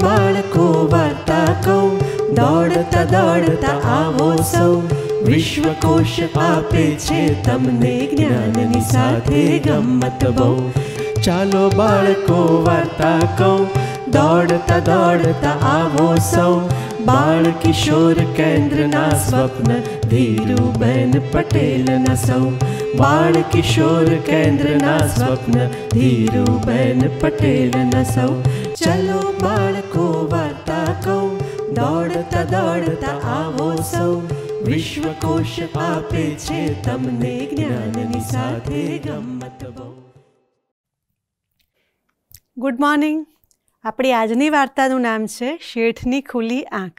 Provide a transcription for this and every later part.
બાળકો વાર્તા કહું, દોડતા દોડતા આવો સૌ, વિશ્વકોશ આપે છે તમને જ્ઞાનની સાથે ગમ્મત બહુ. ચાલો બાળકો વાર્તા કહું, દોડતા દોડતા આવો સૌ, બાળ કિશોર કેન્દ્રના સ્વપ્ન ધીરુબેન પટેલના સૌ. બાળ કિશોર કેન્દ્રના સ્વપ્ન ધીરુબેન પટેલના સૌ. ચલો બાળકો વાર્તા કહું, દોડતા દોડતા આવો સૌ, વિશ્વકોશ આપે છે તમને જ્ઞાનની સાથે ગમ્મત બહુ. Good morning. આપણી આજની વાર્તાનું નામ છે શેઠની ખુલ્લી આંખ.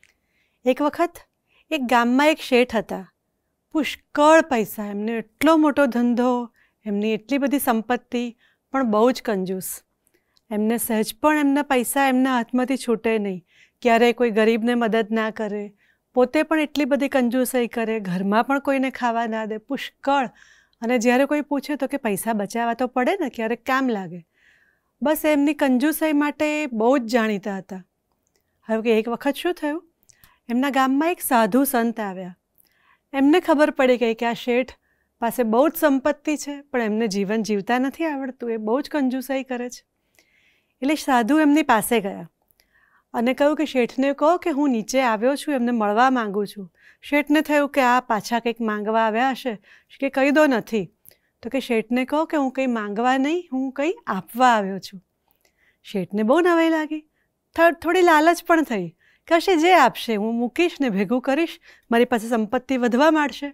એક વખત એક ગામમાં એક શેઠ હતા. પુષ્કળ પૈસા, એમને એટલો મોટો ધંધો, એમની એટલી બધી સંપત્તિ, પણ બહુ જ કંજૂસ. એમને સહેજ પણ એમના પૈસા એમના હાથમાંથી છૂટે નહીં. ક્યારેય કોઈ ગરીબને મદદ ના કરે, પોતે પણ એટલી બધી કંજૂસાઈ કરે, ઘરમાં પણ કોઈને ખાવા ના દે, પુષ્કળ. અને જ્યારે કોઈ પૂછે તો કે પૈસા બચાવવા તો પડે ને, ક્યારેક કામ લાગે. બસ એમની કંજૂસાઈ માટે બહુ જ જાણીતા હતા. હવે એક વખત શું થયું, એમના ગામમાં એક સાધુ સંત આવ્યા. એમને ખબર પડી ગઈ કે આ શેઠ પાસે બહુ જ સંપત્તિ છે, પણ એમને જીવન જીવતા નથી આવડતું, એ બહુ જ કંજૂસાઈ કરે છે. એટલે સાધુ એમની પાસે ગયા અને કહ્યું કે શેઠને કહો કે હું નીચે આવ્યો છું, એમને મળવા માગું છું. શેઠને થયું કે આ પાછા કંઈક માંગવા આવ્યા હશે, કે કહી દો નથી. તો કે શેઠને કહો કે હું કંઈ માંગવા નહીં, હું કંઈ આપવા આવ્યો છું. શેઠને બહુ નવાઈ લાગી, થોડી લાલચ પણ થઈ, કશે જે આપશે હું મૂકીશ ને ભેગું કરીશ, મારી પાસે સંપત્તિ વધવા માંડશે.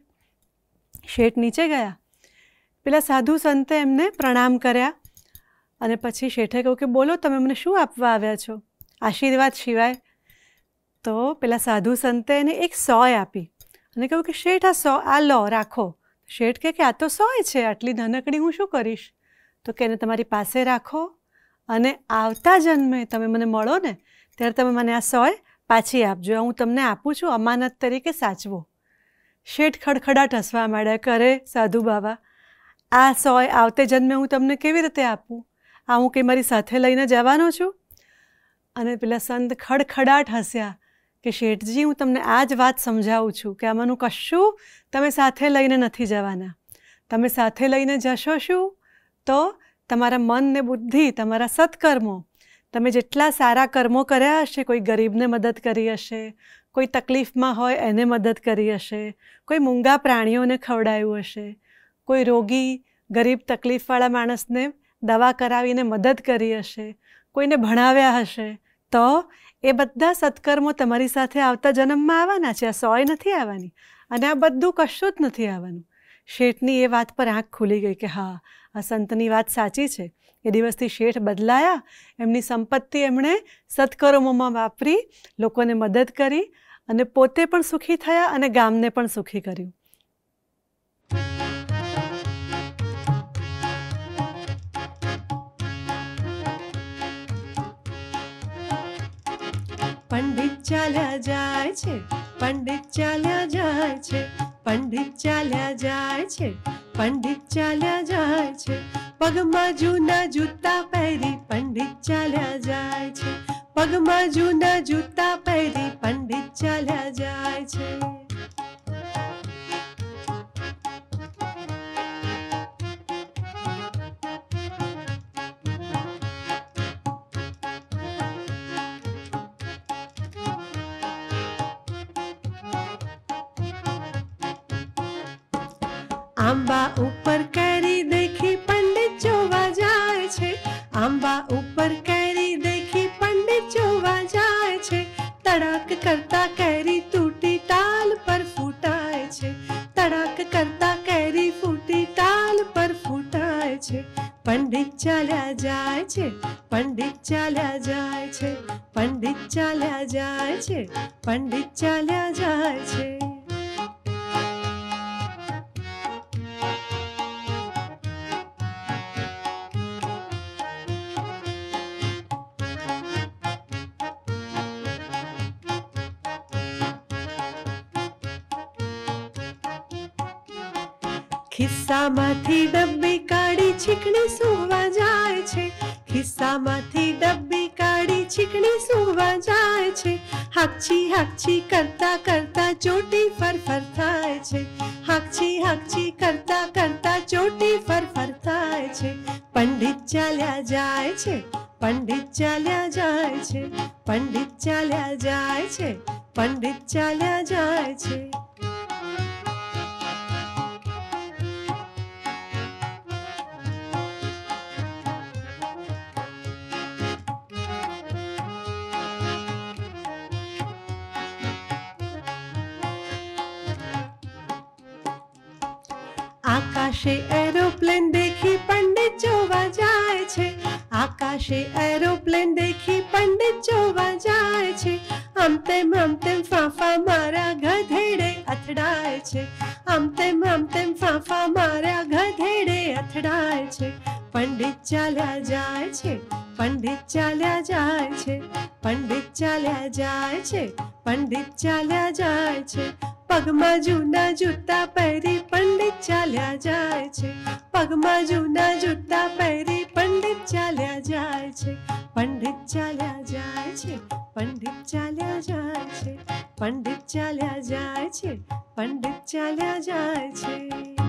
શેઠ નીચે ગયા. પેલા સાધુ સંતે એમને પ્રણામ કર્યા અને પછી શેઠે કહ્યું કે બોલો, તમે મને શું આપવા આવ્યા છો આશીર્વાદ સિવાય? તો પેલા સાધુ સંતે એને એક 100 આપી અને કહ્યું કે શેઠ આ લો રાખો. શેઠ કહે કે આ તો 100 છે, આટલી નાનકડી હું શું કરીશ? તો કે એને તમારી પાસે રાખો અને આવતા જન્મે તમે મને મળો ને ત્યારે તમે મને આ 100 પાછી આપજો, હું તમને આપું છું અમાનત તરીકે સાચવો. શેઠ ખડખડાટ હસવા માંડ્યા, કરે સાધુ બાબા, આ 100 આવતે જન્મે હું તમને કેવી રીતે આપું? આ હું કંઈ મારી સાથે લઈને જવાનો છું? અને પેલા સંત ખડખડાટ હસ્યા કે શેઠજી, હું તમને આ જ વાત સમજાવું છું કે આમાંનું કશું તમે સાથે લઈને નથી જવાના. તમે સાથે લઈને જશો શું? તો તમારા મન ને બુદ્ધિ, તમારા સત્કર્મો, તમે જેટલા સારા કર્મો કર્યા હશે, કોઈ ગરીબને મદદ કરી હશે, કોઈ તકલીફમાં હોય એને મદદ કરી હશે, કોઈ મૂંગા પ્રાણીઓને ખવડાવ્યું હશે, કોઈ રોગી ગરીબ તકલીફવાળા માણસને દવા કરાવીને મદદ કરી હશે, કોઈને ભણાવ્યા હશે, તો એ બધા સત્કર્મો તમારી સાથે આવતા જન્મમાં આવવાના છે. આ 100 નથી આવવાની અને આ બધું કશું જ નથી આવવાનું. શેઠની એ વાત પર આંખ ખુલી ગઈ કે હા, આ સંતની વાત સાચી છે. એ દિવસથી શેઠ બદલાયા, એમની સંપત્તિ એમણે સત્કર્મોમાં વાપરી, લોકોને મદદ કરી અને પોતે પણ સુખી થયા અને ગામને પણ સુખી કર્યું. પંડિત ચાલ્યા જાય છે, પંડિત ચાલ્યા જાય છે, પંડિત ચાલ્યા જાય છે, પંડિત ચાલ્યા જાય છે, પગમાં જૂના જૂતા પહેરી પંડિત ચાલ્યા જાય છે, પગમાં જૂના જૂતા પહેરી પંડિત ચાલ્યા જાય છે. આંબા ઉપર કેરી દેખી પંડિત જોવા જાય છે, આંબા ઉપર કેરી દેખી પંડિત જોવા જાય છે, તડાક કરતા કેરી તૂટી ટાલ પર ફૂટાય છે, તડાક કરતા કેરી ફૂટી ટાલ પર ફૂટાય છે. પંડિત ચાલ્યા જાય છે, પંડિત ચાલ્યા જાય છે, પંડિત ચાલ્યા જાય છે, પંડિત ચાલ્યા જાય છે. ખિસ્સામાંથી ડબ્બી કાઢી છીકણી સુવા જાય છે, ખિસ્સામાંથી ડબ્બી કાઢી છીકણી સૂવા જાય છે. હાકછી હાકછી કરતા કરતા ચોટી ફરફર થાય છે. હાકછી હાકછી કરતા કરતા ચોટી ફરફર થાય છે. પંડિત ચાલ્યા જાય છે, પંડિત ચાલ્યા જાય છે, પંડિત ચાલ્યા જાય છે, પંડિત ચાલ્યા જાય છે. આકાશે એરોપ્લેન દેખી પંડિત જોવા જાય છે. આકાશે એરોપ્લેન દેખી પંડિત જોવા જાય છે. આમ તેમ ફાંફા મારા ગધેડે અથડાય છે. આમ તેમ ફાંફા મારા ગધેડે અથડાય છે. પંડિત ચાલ્યા જાય છે, પંડિત ચાલ્યા જાય છે, પંડિત ચાલ્યા જાય છે, પંડિત ચાલ્યા જાય છે. પગમાં જૂના જૂતા પહેરી પંડિત ચાલ્યા જાય છે. પગમાં જૂના જૂતા પહેરી પંડિત ચાલ્યા જાય છે. પંડિત ચાલ્યા જાય છે, પંડિત ચાલ્યા જાય છે, પંડિત ચાલ્યા જાય છે, પંડિત ચાલ્યા જાય છે.